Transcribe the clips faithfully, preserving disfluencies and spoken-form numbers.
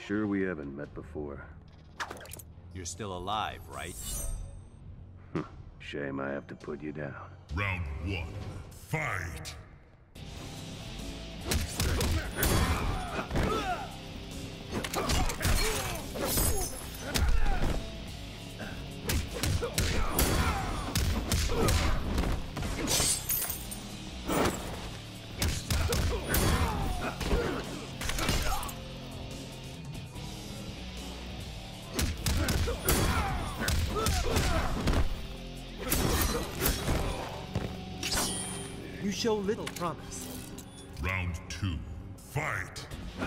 sure we haven't met before? You're still alive, right? Shame I have to put you down. Round one, fight! You show little promise. Round two, fight!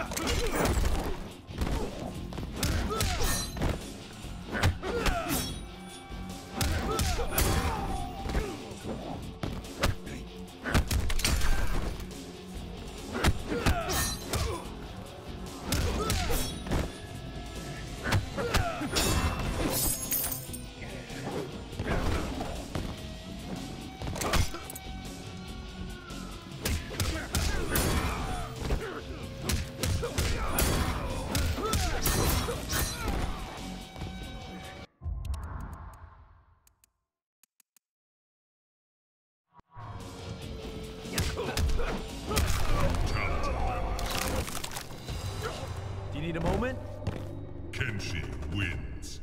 Do you need a moment? Kenshi wins.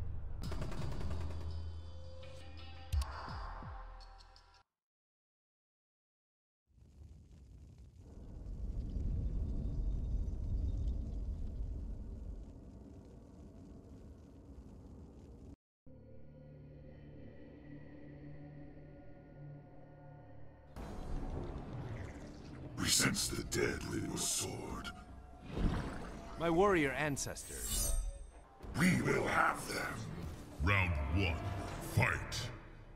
We sense the dead with your sword. My warrior ancestors. We will have them. Round one, fight!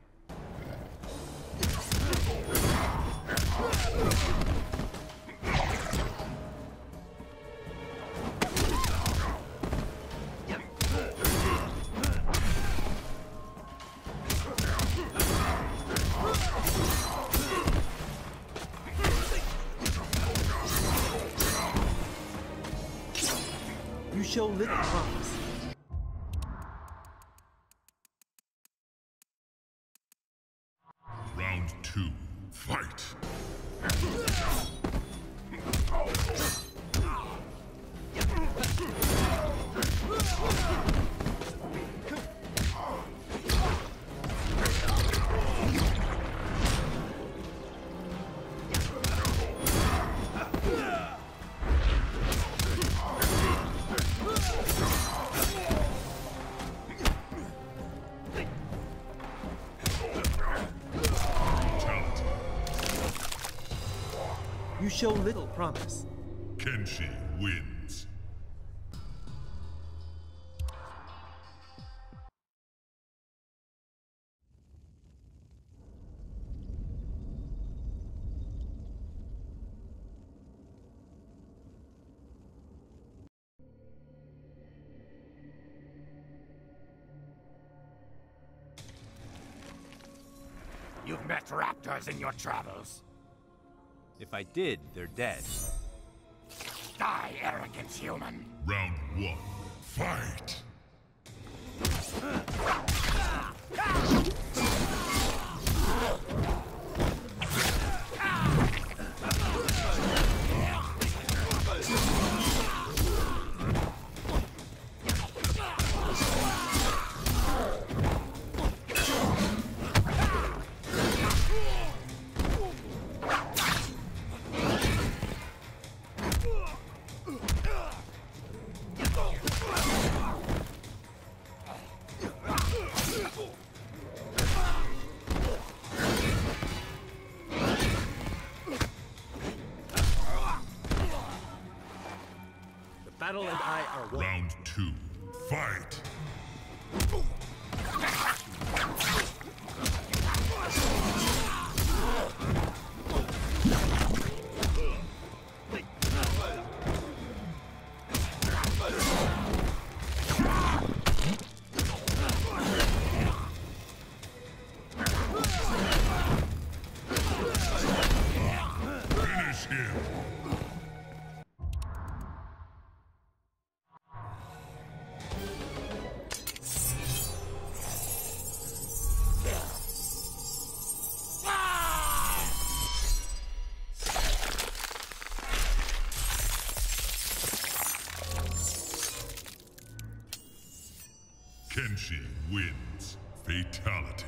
You show little promise. Round two, fight! You show little promise. Kenshi wins. You've met raptors in your travels. If I did, they're dead. Die, arrogant human. Round one, fight! Battle and I are one. Round two, fight! Finish him! Kenshi wins. Fatality.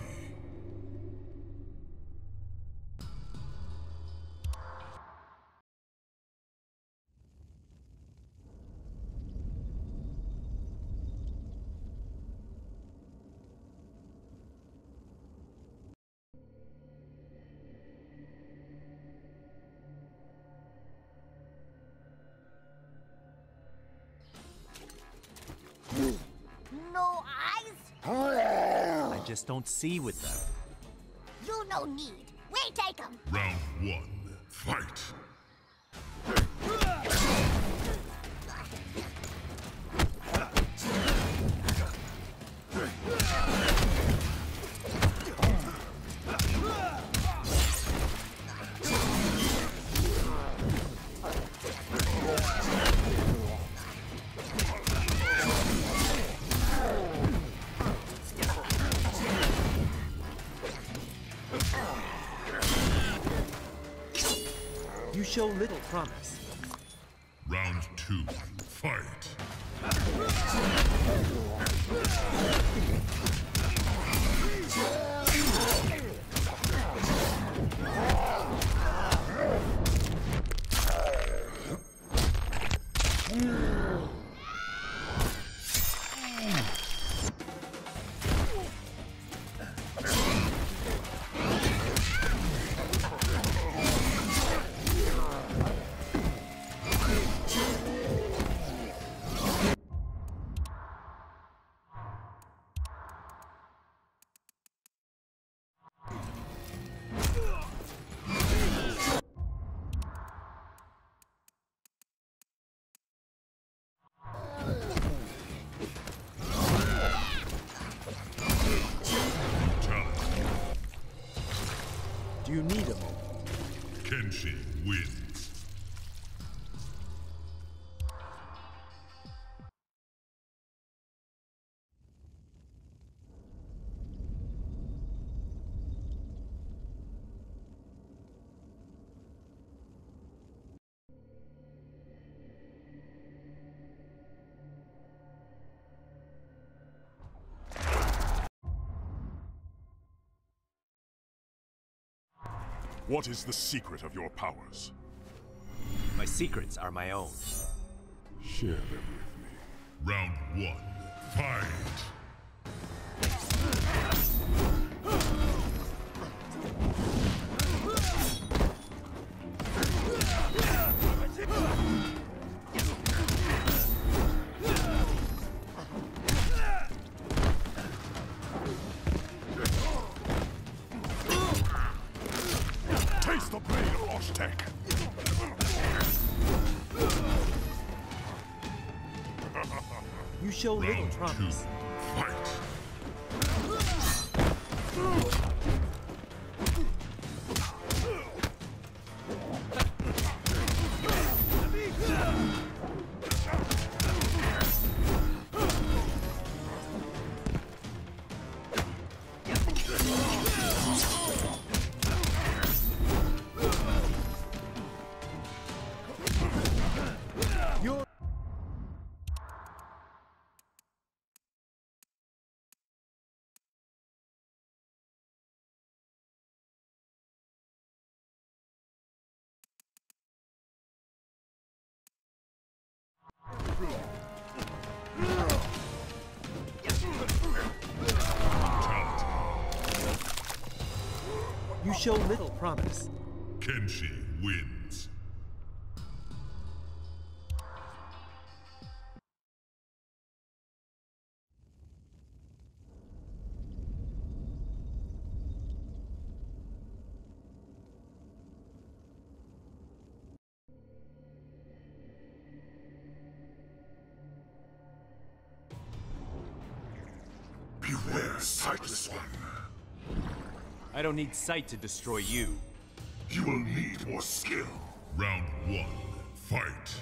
No eyes? I just don't see with them. You no need. We take them. Round one, fight. You show little promise. Round two, fight. Do you need a moment? Kenshi wins. What is the secret of your powers? My secrets are my own. Share them with me. Round one, fight. Taste the blade of Oshtek! You show little Round two, promise. fight. You're You show little promise. Kenshi wins. Beware, sightless one. I don't need sight to destroy you. You will need more skill. Round one, fight.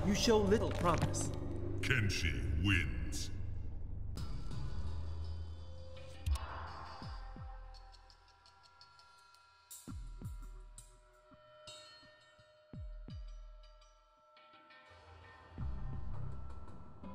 You show little promise. Kenshi wins.